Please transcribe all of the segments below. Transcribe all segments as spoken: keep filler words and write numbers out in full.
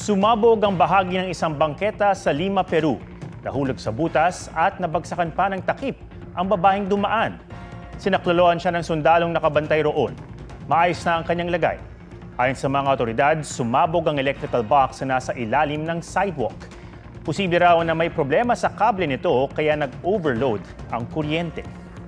Sumabog ang bahagi ng isang bangketa sa Lima, Peru. Nahulog sa butas at nabagsakan pa ng takip ang babaeng dumaan. Sinakloloan siya ng sundalong nakabantay roon. Maayos na ang kanyang lagay. Ayon sa mga otoridad, sumabog ang electrical box na nasa ilalim ng sidewalk. Posible raw na may problema sa kable nito kaya nag-overload ang kuryente.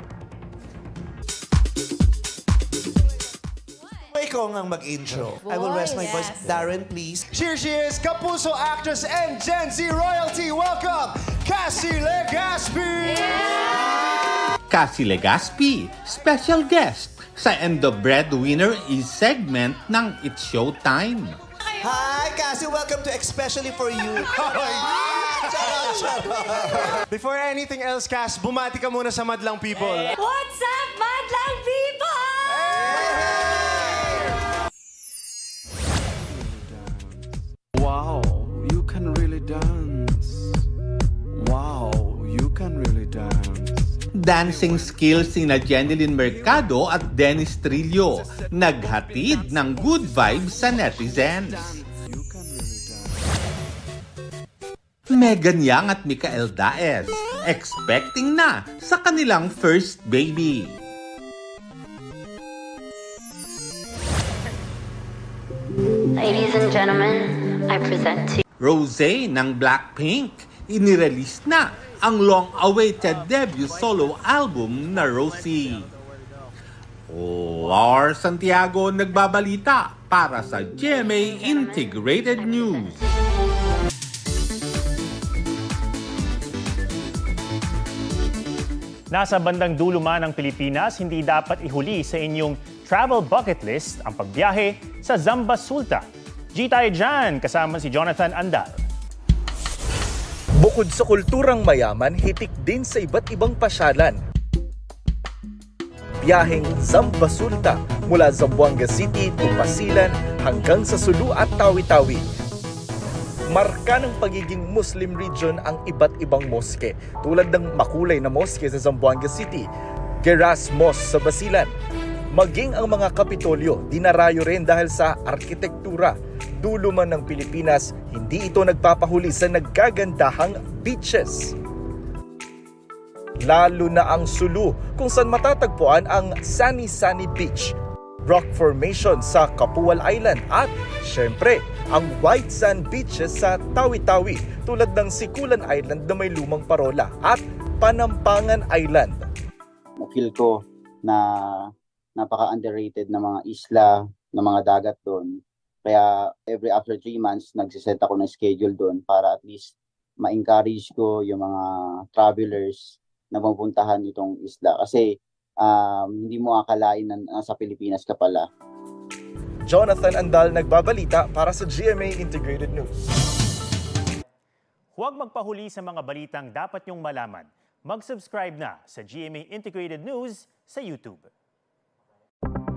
Ikaw ngang mag-intro. I will rest my voice. Darren, please. Here she is, Kapuso actress and Gen Z royalty. Welcome, Cassie Legaspi! Yeah! Cassie Legaspi, special guest sa And the Breadwinner is segment ng It's Showtime. Hi, Cassie. Welcome to Especially for You. Charot, charot. Before anything else, Cass, bumati ka muna sa Madlang People. What's up, Madlang People? Wow, you can really dance. Wow, you can really dance. Dancing skills ni na Jeneline Mercado at Dennis Trillo naghatid ng good vibes sa netizens. You can really dance. Megan Yang at Micael Daez expecting na sa kanilang first baby. Ladies and gentlemen, I present to you Rosé ng Blackpink, inirelease na ang long-awaited debut solo album na Rosie. Lar Santiago nagbabalita para sa G M A Integrated News. Nasa bandang dulo man ng Pilipinas, hindi dapat ihuli sa inyong travel bucket list ang pagbiyahe sa Zamba Sulta. G tayo dyan, kasama si Jonathan Andal. Bukod sa kulturang mayaman, hitik din sa iba't ibang pasyalan. Biyaheng Zamba Sulta mula Zamboanga City to Pasilan hanggang sa Sulu at Tawi-Tawi. Marka ng pagiging Muslim region ang iba't ibang moske, tulad ng makulay na moske sa Zamboanga City, Geras Mosque sa Basilan. Maging ang mga kapitolyo, dinarayo rin dahil sa arkitektura. Dulo man ng Pilipinas, hindi ito nagpapahuli sa naggagandahang beaches. Lalo na ang Sulu, kung saan matatagpuan ang Sunny Sunny Beach, rock formation sa Capual Island at, syempre, ang white sand beaches sa Tawi-Tawi tulad ng Sikulan Island na may lumang parola at Panampangan Island. Na-feel ko na napaka-underrated na mga isla, na mga dagat doon. Kaya every after three months, nagsiset ako ng schedule doon para at least ma-encourage ko yung mga travelers na mapuntahan itong isla. Kasi um, hindi mo akalain na nasa Pilipinas ka pala. Jonathan Andal nagbabalita para sa G M A Integrated News. Huwag magpahuli sa mga balitang dapat niyong malaman. Mag-subscribe na sa G M A Integrated News sa YouTube.